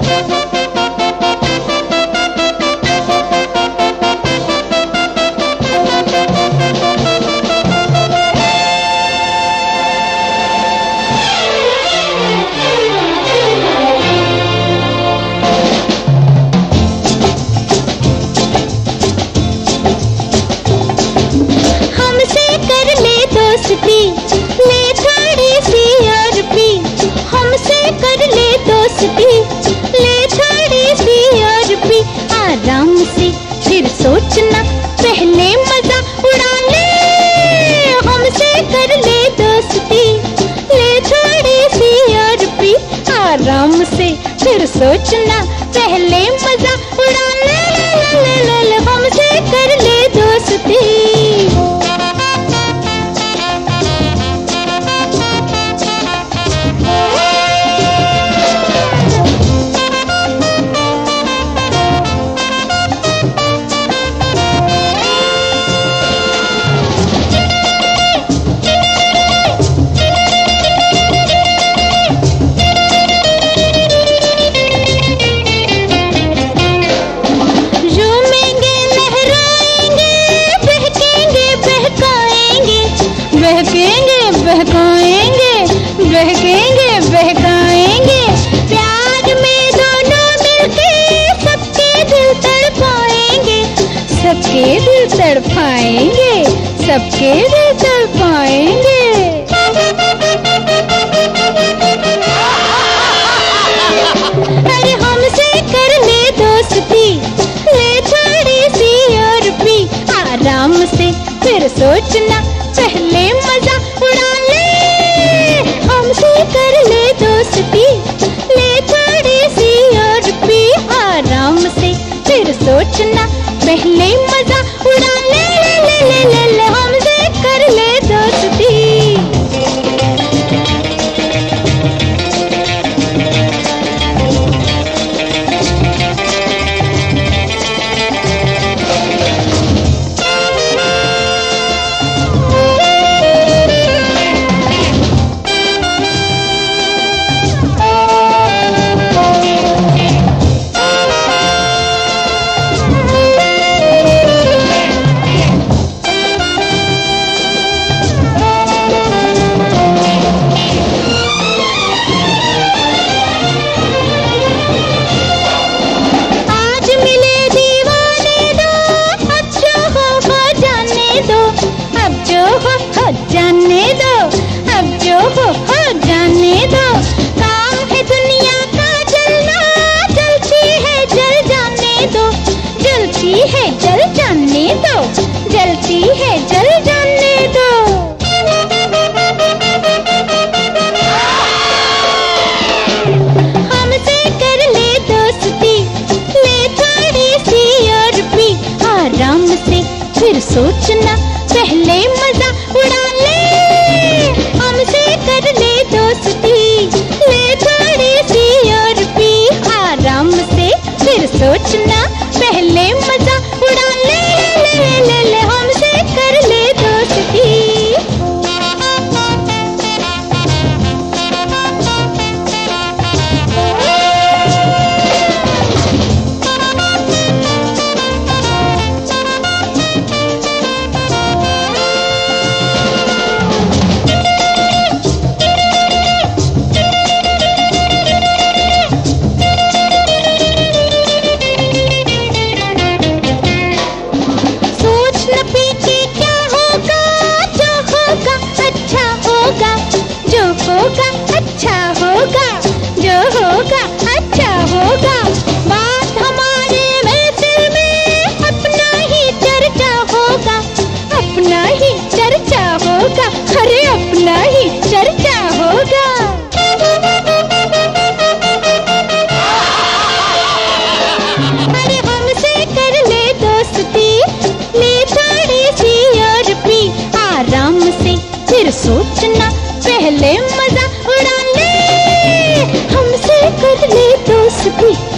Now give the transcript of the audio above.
आराम से फिर सोचना, पहले मजा उड़ा ले। हमसे कर ले दोस्ती, ले थोड़ी सी और पी। आराम से फिर सोचना, पहले मजा उड़ा ले। हमसे कर ले दोस्ती। बहकेंगे बहकाएंगे, प्यार में दोनों मिलके सबके दिल तड़पाएंगे। सबके दिल तड़पाएंगे, सबके दिल तड़पाएंगे। अरे हमसे कर ले दोस्ती, ले थोड़ी सी और पी। आराम से फिर सोचना, पहले मजा उड़ा ले। हमसे कर ले दोस्ती, ले थोड़ी सी और पी। आराम से फिर सोचना, पहले मजा उड़ा ले। हमसे कर ले दोस्ती। जाने दो, अब जो हो जाने दो। काम है दुनिया का जलना, जलती है जल जाने दो। जलती है जल जाने दो, जलती है जल जाने दो। हमसे कर ले दोस्ती, ले थोड़ी सी और पी। आराम से फिर सोचना, पहले मजा उड़ा ले। हमसे कर ले दोस्ती, ले थोड़ी सी और पी। आराम से फिर सोचना, पहले मजा उड़ा ले। हमसे कर ले दोस्ती। अच्छा होगा, जो होगा अच्छा होगा। बात हमारे महफिल में अपना ही चर्चा होगा, अपना ही चर्चा होगा। अरे अपना ही चर्चा होगा। अरे हमसे कर ले दोस्ती, ले थोड़ी सी और पी। आराम से फिर सोचना, पहले मजा उड़ा ले। हमसे कर ले दोस्ती।